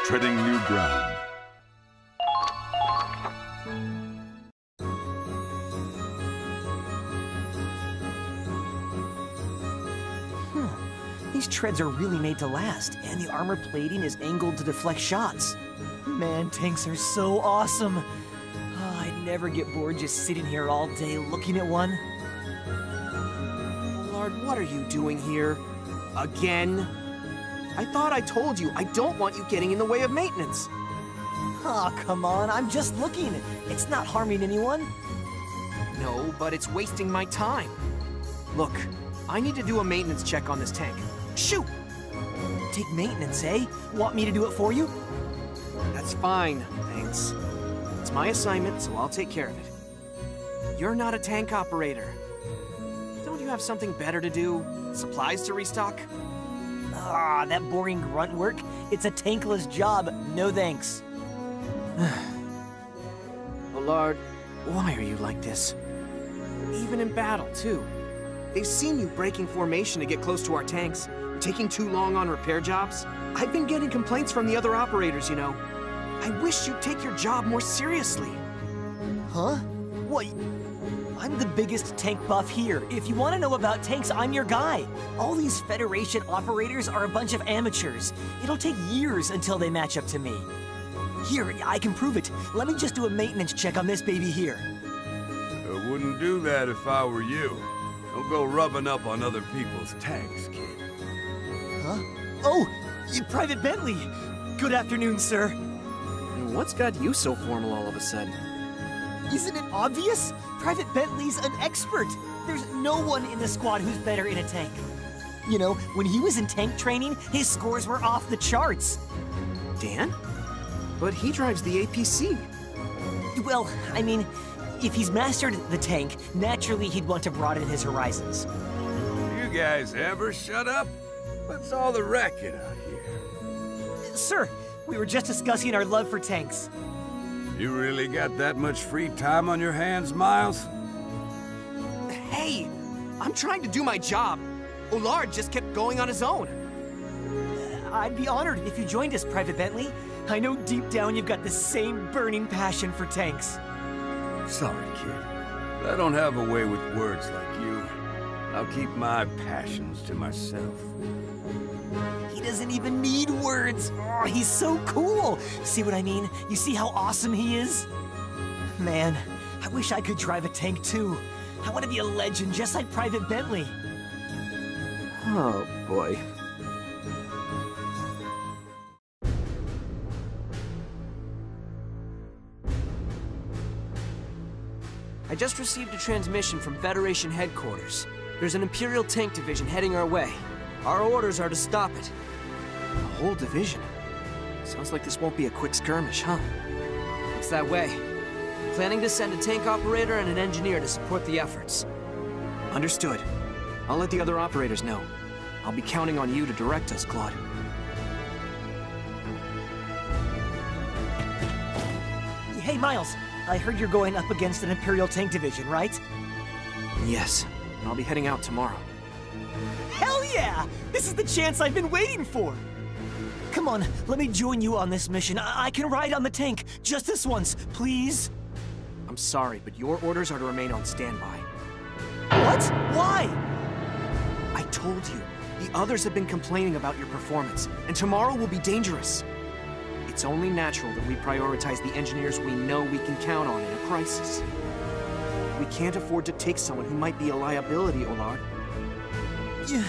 treading new ground. These treads are really made to last, and the armor plating is angled to deflect shots. Man, tanks are so awesome. Oh, I'd never get bored just sitting here all day looking at one. Lord, what are you doing here? Again? I thought I told you I don't want you getting in the way of maintenance. Aw, come on, I'm just looking. It's not harming anyone. No, but it's wasting my time. Look, I need to do a maintenance check on this tank. Shoot! Take maintenance, eh? Want me to do it for you? That's fine, thanks. It's my assignment, so I'll take care of it. You're not a tank operator. Don't you have something better to do? Supplies to restock? Ah, that boring grunt work. It's a tankless job. No thanks. Allard, why are you like this? Even in battle, too. They've seen you breaking formation to get close to our tanks, taking too long on repair jobs. I've been getting complaints from the other operators, you know. I wish you'd take your job more seriously. Huh? What? I'm the biggest tank buff here. If you want to know about tanks, I'm your guy. All these Federation operators are a bunch of amateurs. It'll take years until they match up to me. Here, I can prove it. Let me just do a maintenance check on this baby here. I wouldn't do that if I were you. Don't go rubbing up on other people's tanks, kid. Huh? Oh, Private Bentley. Good afternoon, sir. What's got you so formal all of a sudden? Isn't it obvious? Private Bentley's an expert. There's no one in the squad who's better in a tank. You know, when he was in tank training, his scores were off the charts. Dan? But he drives the APC. Well, I mean, if he's mastered the tank, naturally he'd want to broaden his horizons. You guys ever shut up? What's all the racket out here? Sir, we were just discussing our love for tanks. You really got that much free time on your hands, Miles? Hey, I'm trying to do my job. Allard just kept going on his own. I'd be honored if you joined us, Private Bentley. I know deep down you've got the same burning passion for tanks. Sorry, kid. I don't have a way with words like you. I'll keep my passions to myself. He doesn't even need words. Oh, he's so cool. See what I mean? You see how awesome he is? Man, I wish I could drive a tank too. I want to be a legend just like Private Bentley. Oh, boy. I just received a transmission from Federation headquarters. There's an Imperial tank division heading our way. Our orders are to stop it. A whole division? Sounds like this won't be a quick skirmish, huh? It's that way. Planning to send a tank operator and an engineer to support the efforts. Understood. I'll let the other operators know. I'll be counting on you to direct us, Claude. Hey, Miles. I heard you're going up against an Imperial tank division, right? Yes. I'll be heading out tomorrow. Hell yeah! This is the chance I've been waiting for! Come on, let me join you on this mission. I can ride on the tank, just this once, please? I'm sorry, but your orders are to remain on standby. What? Why? I told you, the others have been complaining about your performance, and tomorrow will be dangerous. It's only natural that we prioritize the engineers we know we can count on in a crisis. We can't afford to take someone who might be a liability, Allard. Yeah.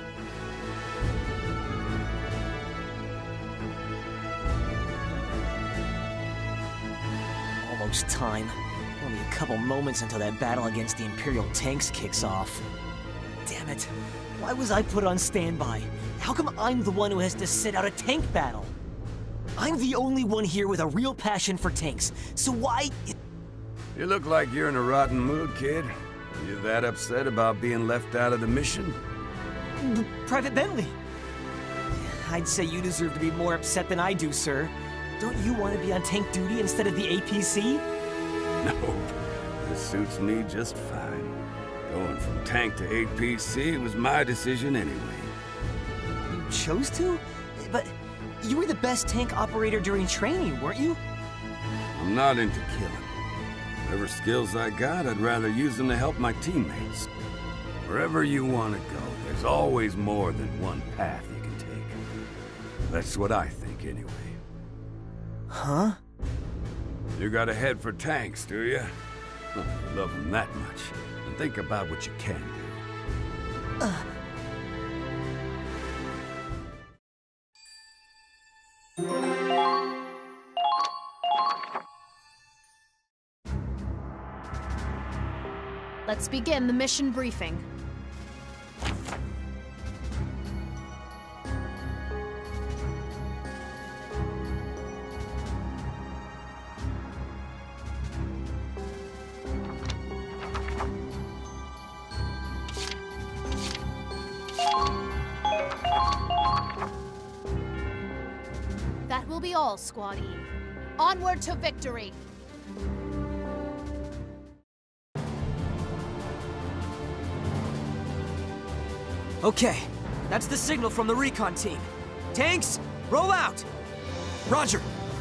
Almost time. Only a couple moments until that battle against the Imperial tanks kicks off. Damn it. Why was I put on standby? How come I'm the one who has to sit out a tank battle? I'm the only one here with a real passion for tanks, so why... You look like you're in a rotten mood, kid. You that upset about being left out of the mission? Private Bentley. I'd say you deserve to be more upset than I do, sir. Don't you want to be on tank duty instead of the APC? No, this suits me just fine. Going from tank to APC was my decision anyway. You chose to? But You were the best tank operator during training, weren't you? I'm not into killing. Whatever skills I got, I'd rather use them to help my teammates. Wherever you want to go, there's always more than one path you can take. That's what I think, anyway. Huh? You got a head for tanks, do you? Well, if you love them that much, then think about what you can do. Let's begin the mission briefing. That will be all, Squad E. Onward to victory! Okay, that's the signal from the recon team. Tanks, roll out! Roger!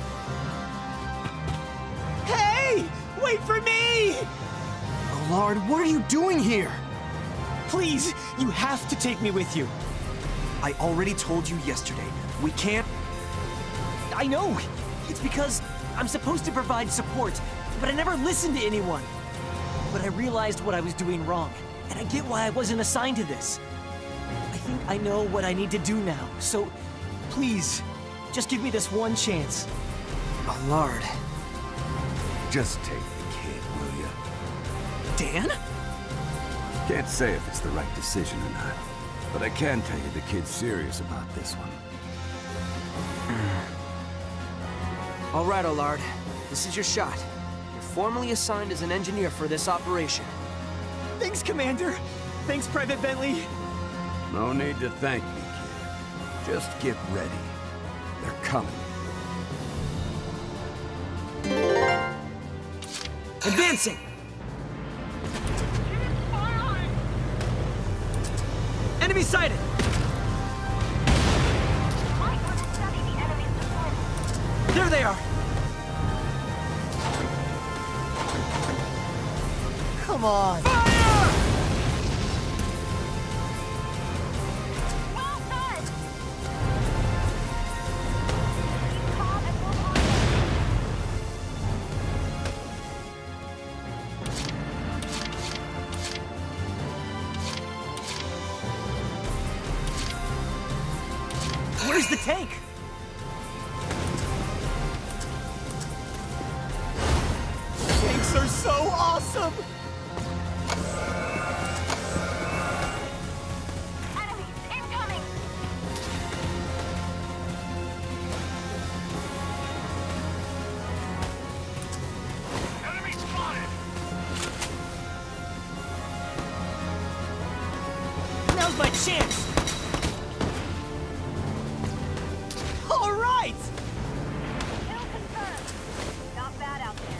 Hey! Wait for me! Allard, what are you doing here? Please, you have to take me with you. I already told you yesterday. We can't... I know! It's because I'm supposed to provide support, but I never listened to anyone. But I realized what I was doing wrong, and I get why I wasn't assigned to this. I think I know what I need to do now, so please, just give me this one chance. Allard. Just take the kid, will you? Dan? Can't say if it's the right decision or not, but I can tell you the kid's serious about this one. All right, Allard. This is your shot. You're formally assigned as an engineer for this operation. Thanks, Commander. Thanks, Private Bentley. No need to thank me, kid. Just get ready. They're coming. Advancing! Enemy sighted! There they are! Come on. Where's the tank? Tanks are so awesome! Enemies incoming! Enemy spotted! Now's my chance! All right! Kill confirmed. Not bad out there.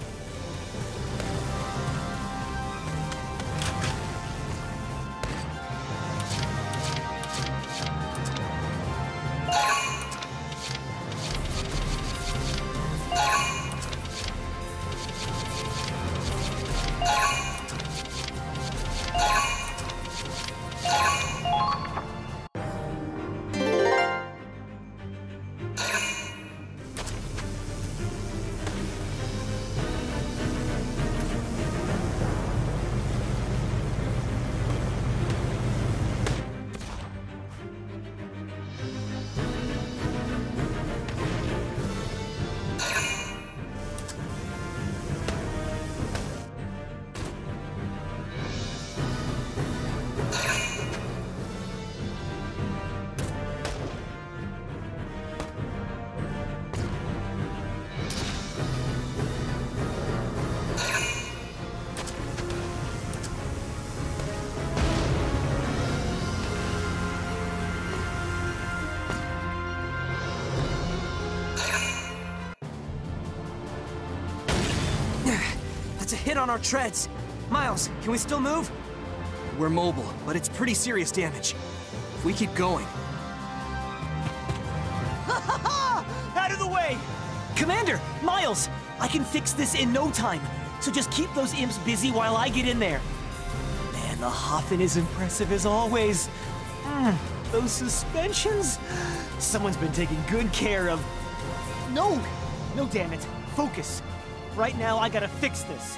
That's a hit on our treads. Miles, can we still move? We're mobile, but it's pretty serious damage. If we keep going... Out of the way! Commander, Miles, I can fix this in no time. So just keep those imps busy while I get in there. Man, the Hoffin is impressive as always. Those suspensions? Someone's been taking good care of... No! No, damn it. Focus. Right now, I gotta fix this.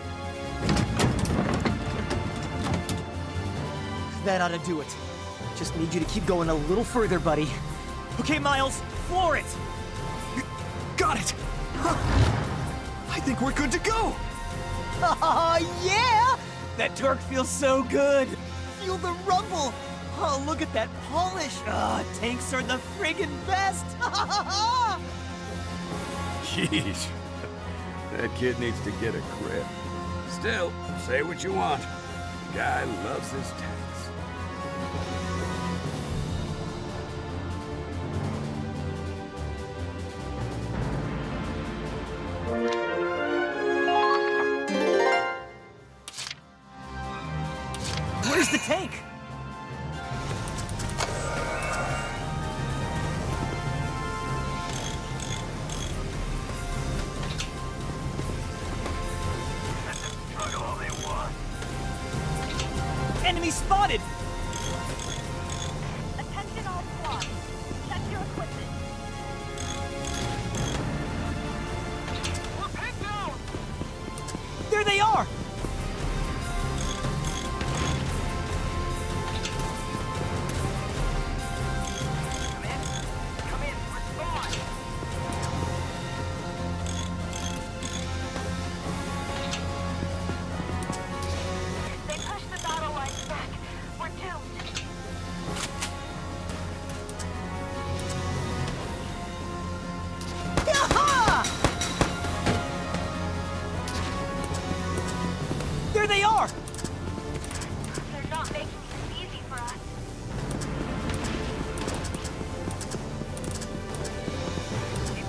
That ought to do it. Just need you to keep going a little further, buddy. Okay, Miles, floor it! Got it! I think we're good to go! Yeah! That torque feels so good! Feel the rumble! Oh, look at that polish! Tanks are the friggin' best! Jeez. That kid needs to get a grip. Still, say what you want. The guy loves his tanks. Where's the tank? Enemy spotted! Attention all squads. Check your equipment. We're pinned down! There they are! Come in, respond! They pushed the battle lines back. We're doomed. Yaha! There they are! They're not making this easy for us. Keep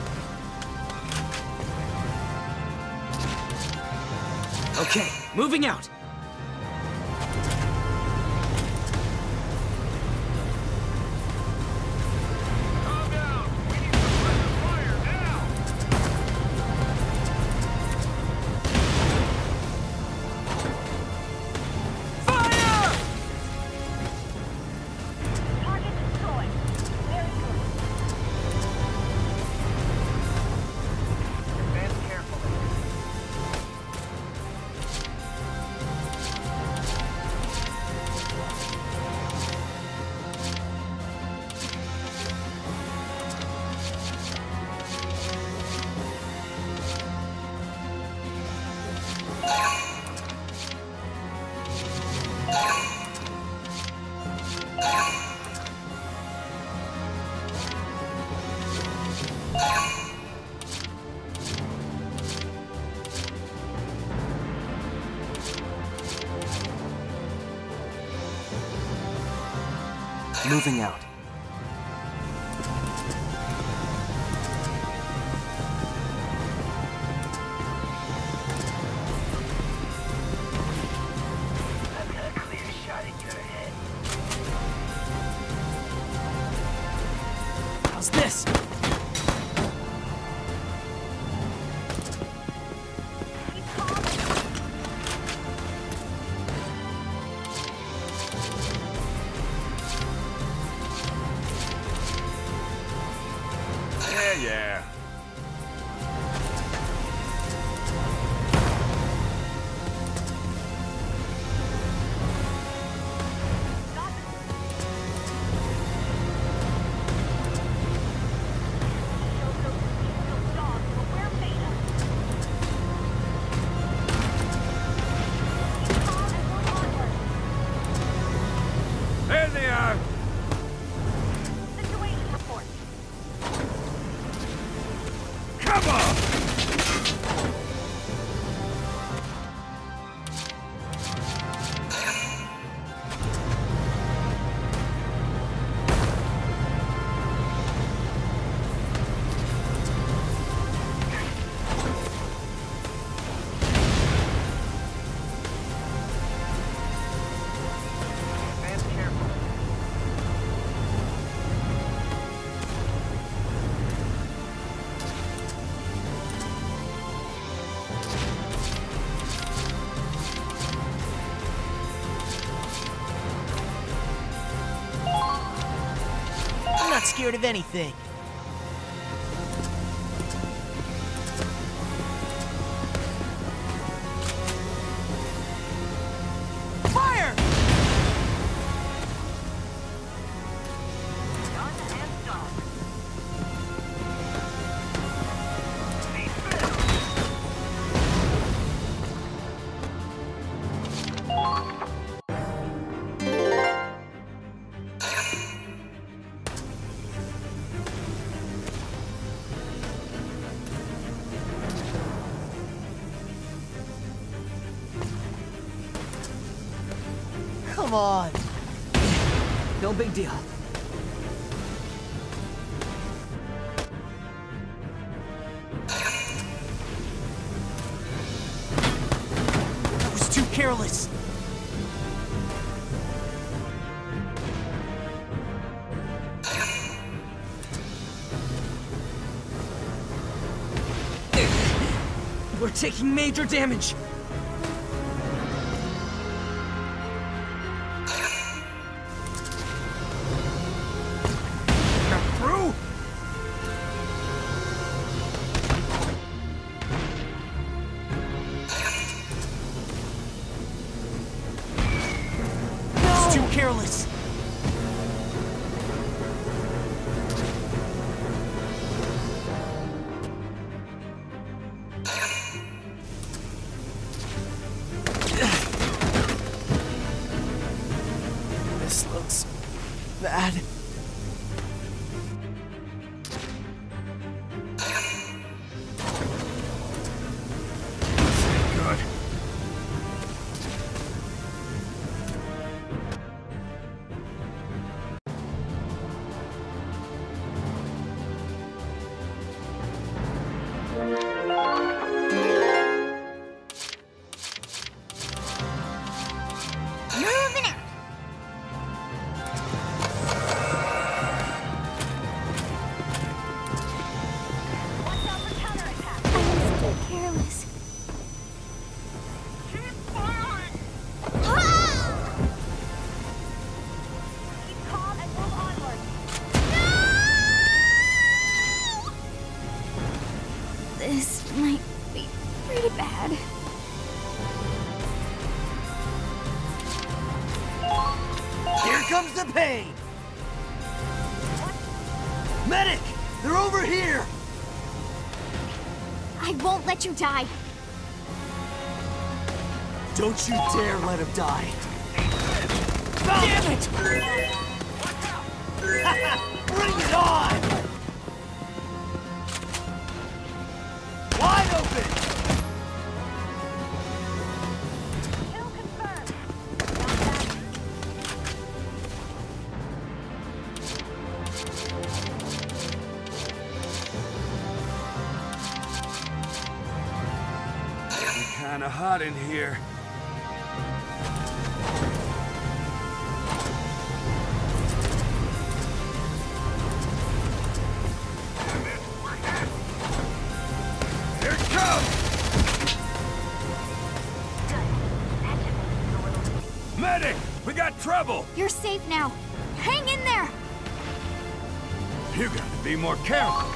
going. Okay, moving out. Calm down. We need to let the fire now. Fire! Target destroyed. Very good. Advance carefully. Moving out. I've got a clear shot at your head. How's this? Keep calm. Yeah. Got this. Show those dogs what we're made of. Keep calm and move onward. There they are. Situation report. scared of anything. Fire! Done and done. Come on. No big deal. That was too careless. We're taking major damage. Through? It's too careless. This looks bad. Good. Moving out. Watch out for counterattack. I'm so careless. Keep firing. Keep calm and move onward. This might be pretty bad. Here comes the pain. Medic! They're over here! I won't let you die. Don't you dare let him die. Damn it! Bring it on! Wide open! Kill confirmed. Not bad. Kinda hot in here. Here it comes! Medic! We got trouble! You're safe now. Hang in there. You gotta be more careful.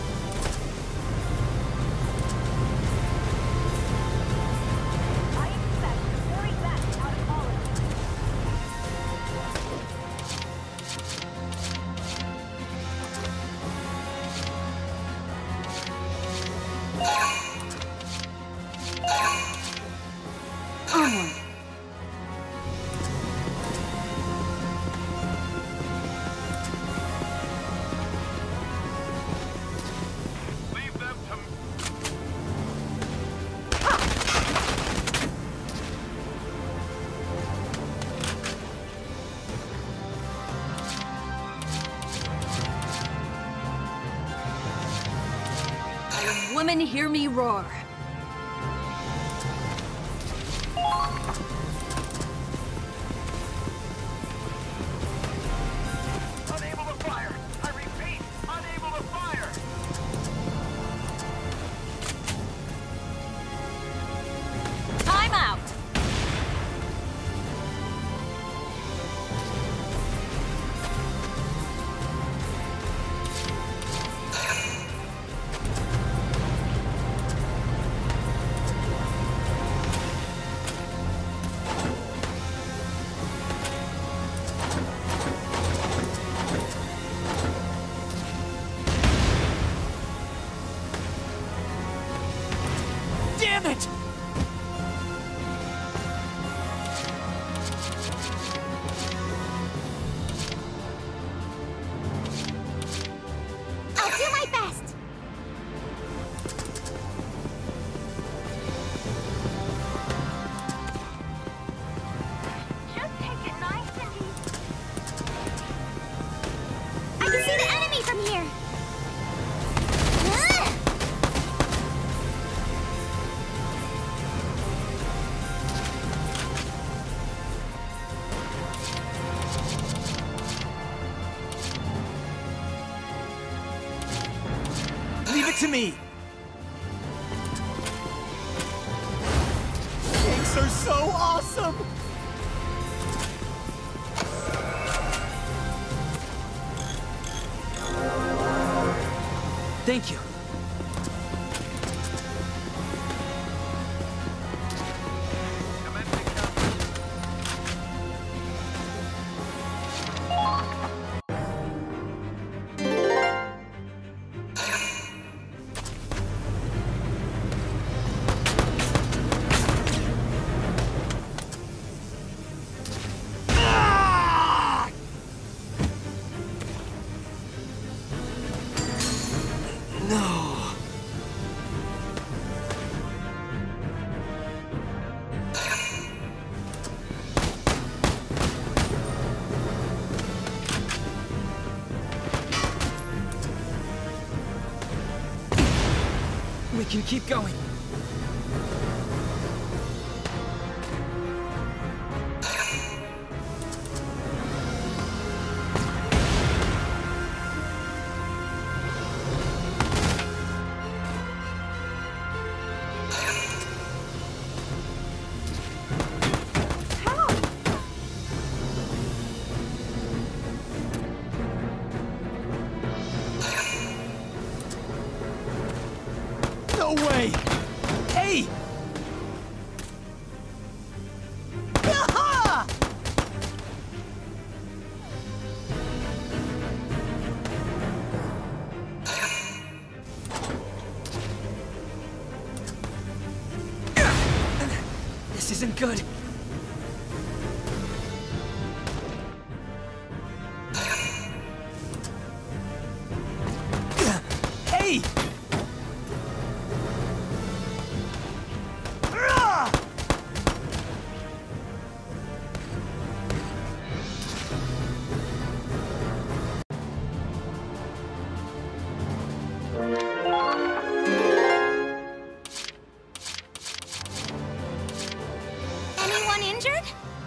I expect the very best out of all of you. Onward. Leave them to... Women, hear me roar. Unable to fire. I repeat, unable to fire. Time out. down here. Leave it to me! Tanks are so awesome! Thank you. We can keep going. No way! Hey! Yaha! This isn't good. Hey! Anyone injured?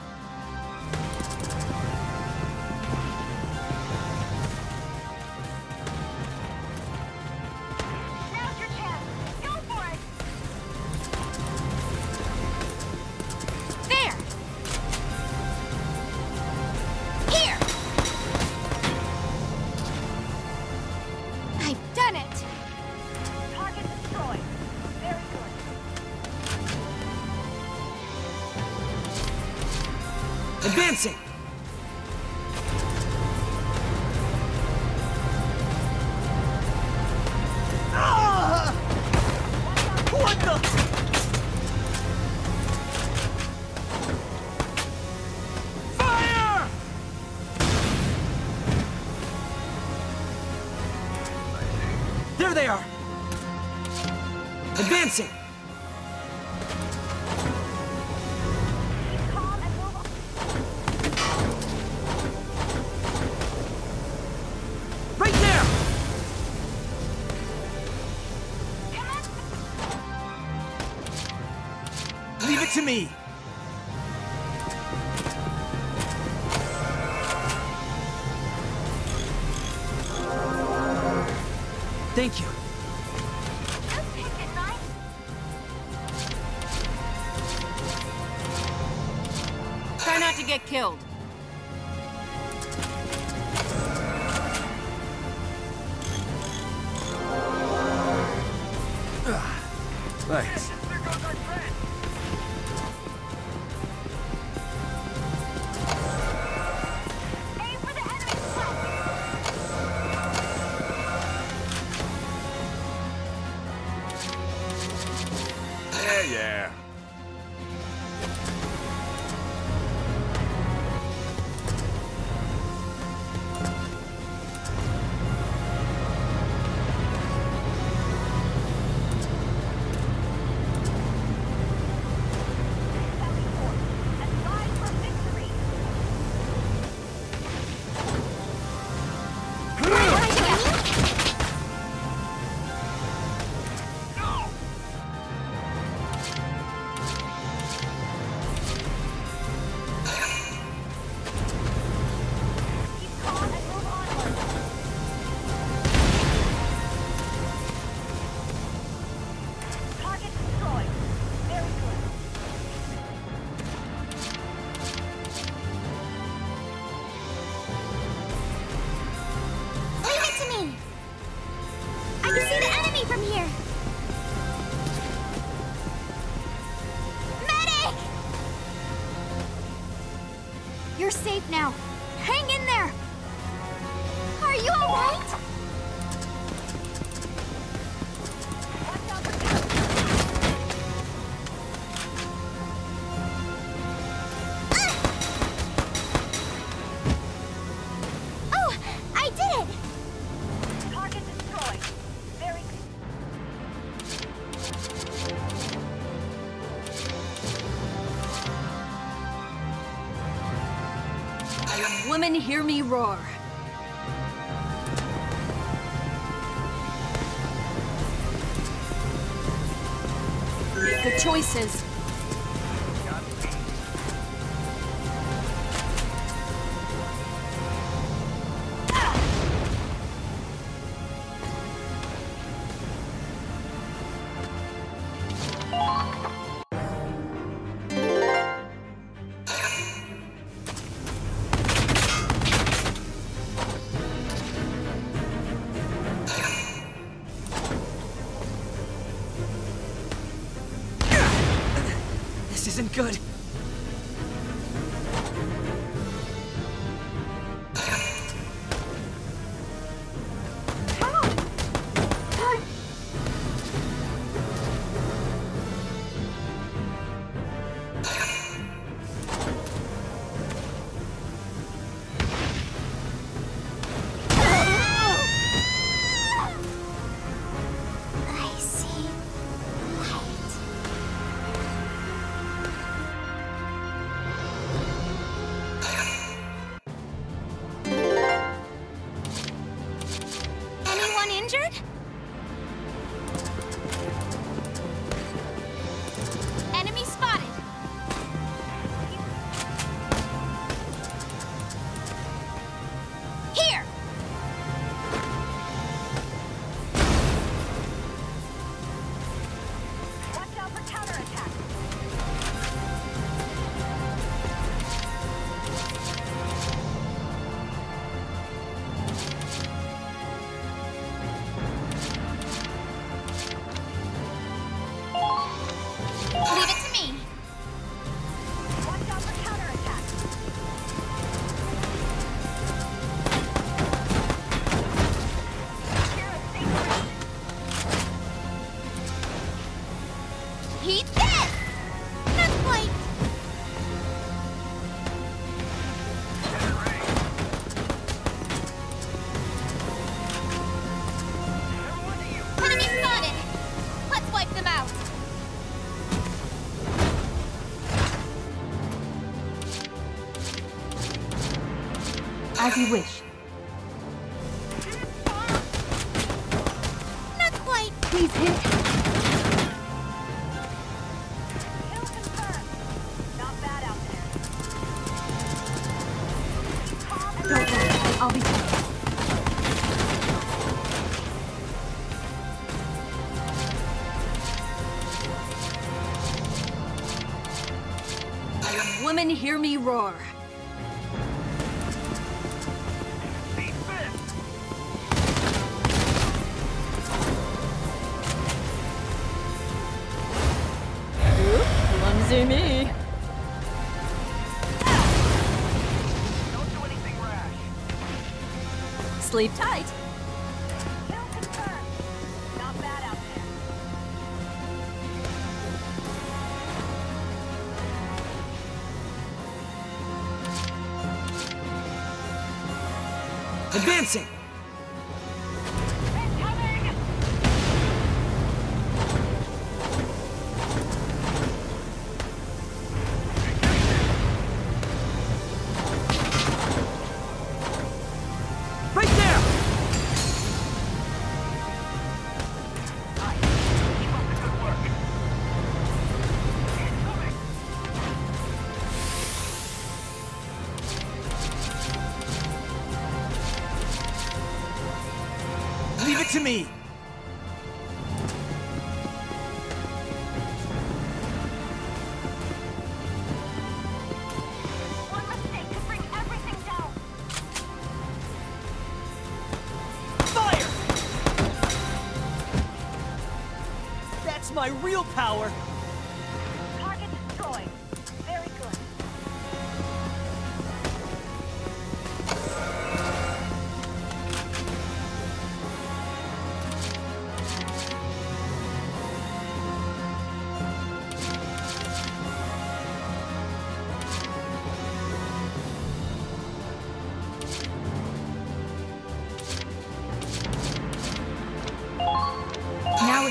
Now's your chance. Go for it. There! Here! I've done it! Target destroyed. Very good. Advancing! Ah! What the? Fire! There they are! Advancing! Calm and move on. Right there! Leave it to me! Thank you. Just take it nice. Try not to get killed. Thanks. Aim for the enemy's flank. Yeah. And ride for victory. What I do? now. Hang in there. Are you all right? Oh, I did it! Target destroyed. Very good. Women, hear me roar. The choices. This isn't good. I see light. Anyone injured? Enemy spotted. Here. Watch out for counterattack. Leave it to me. Watch out for counterattack. Secure a safe route. Eat this! Not quite. Enemy spotted. Let's wipe them out. As you wish. Not quite. Please hit. Kill confirmed. Not bad out there. Calm and Don't worry, I'll be fine. Women, hear me roar. Clumsy me. don't do anything rash. Sleep tight. Kill confirmed. Not bad out there. Advancing! Incoming! Right there! Nice. Keep up the good work. Incoming! Leave it to me! One mistake could bring everything down. Fire! That's my real power! Target destroyed. Very good.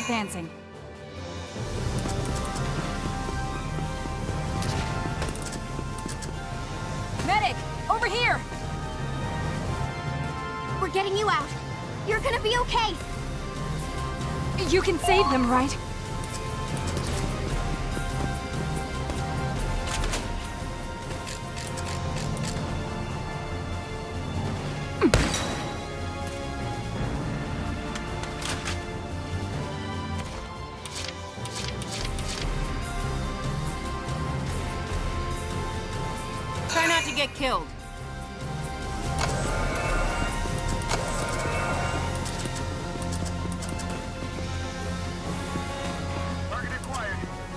Advancing. Medic! Over here! We're getting you out. You're gonna be okay. You can save them, right? Try not to get killed. Target acquired.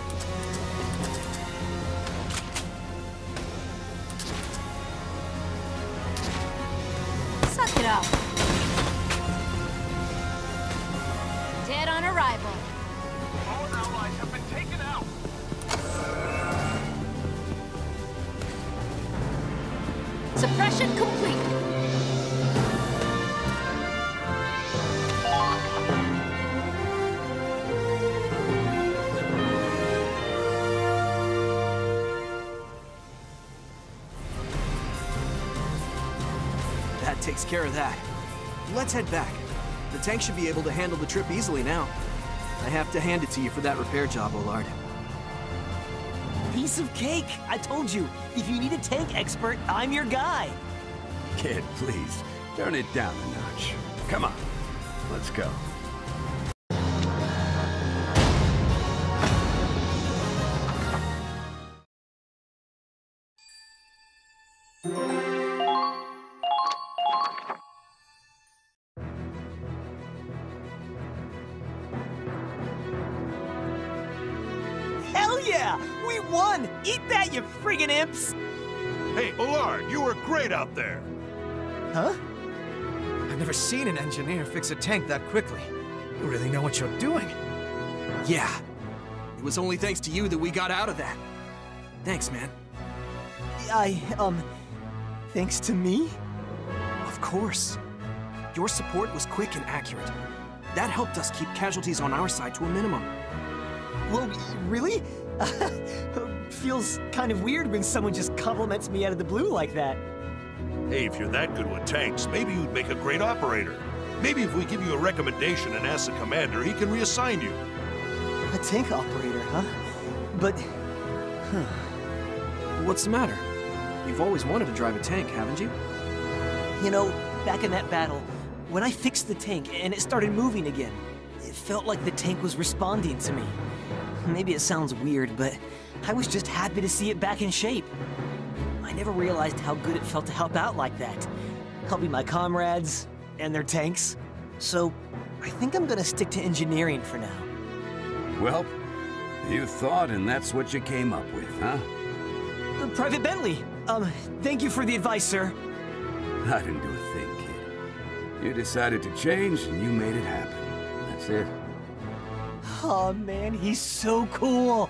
Suck it up. Dead on arrival. All allies have been taken out. Suppression complete. That takes care of that. Let's head back. The tank should be able to handle the trip easily now. I have to hand it to you for that repair job, Olard. Piece of cake! I told you, if you need a tank expert, I'm your guy. Kid, please, turn it down a notch. Come on, let's go. Hell yeah! We won! Eat that, you friggin' imps! Hey, Olard, you were great out there. Huh? I've never seen an engineer fix a tank that quickly. You really know what you're doing. Yeah. It was only thanks to you that we got out of that. Thanks, man. Thanks to me? Of course. Your support was quick and accurate. That helped us keep casualties on our side to a minimum. Well, really? Feels kind of weird when someone just compliments me out of the blue like that. Hey, if you're that good with tanks, maybe you'd make a great operator. Maybe if we give you a recommendation and ask the commander, he can reassign you. A tank operator, huh? But... What's the matter? You've always wanted to drive a tank, haven't you? You know, back in that battle, when I fixed the tank and it started moving again, it felt like the tank was responding to me. Maybe it sounds weird, but I was just happy to see it back in shape. I never realized how good it felt to help out like that. Helping my comrades and their tanks. So, I think I'm gonna stick to engineering for now. Well, you thought and that's what you came up with, huh? Private Bentley, thank you for the advice, sir. I didn't do a thing, kid. You decided to change and you made it happen. That's it. Oh man, he's so cool.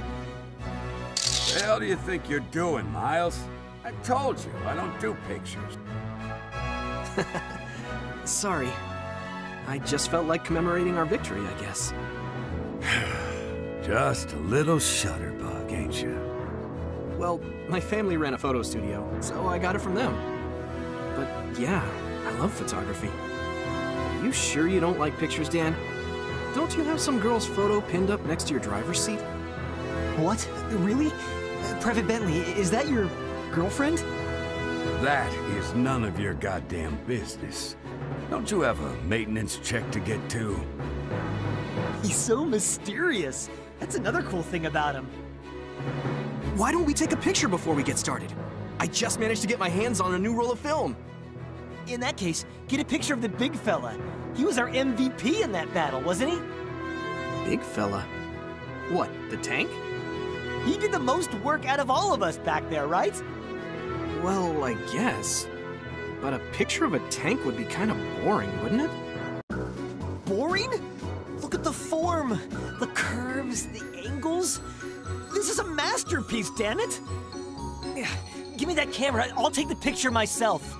The hell do you think you're doing, Miles? I told you, I don't do pictures. Sorry. I just felt like commemorating our victory, I guess. Just a little shutterbug, ain't you? Well, my family ran a photo studio, so I got it from them. But yeah, I love photography. Are you sure you don't like pictures, Dan? Don't you have some girl's photo pinned up next to your driver's seat? What? Really? Private Bentley, is that your girlfriend? That is none of your goddamn business. Don't you have a maintenance check to get to? He's so mysterious. That's another cool thing about him. Why don't we take a picture before we get started? I just managed to get my hands on a new roll of film. In that case, get a picture of the big fella. He was our MVP in that battle, wasn't he? Big fella? What, the tank? He did the most work out of all of us back there, right? Well, I guess. But a picture of a tank would be kind of boring, wouldn't it? Boring? Look at the form, the curves, the angles. This is a masterpiece, damn it! Give me that camera, I'll take the picture myself.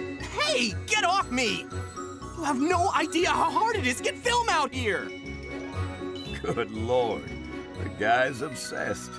Hey, get off me! You have no idea how hard it is to get film out here! Good lord, the guy's obsessed.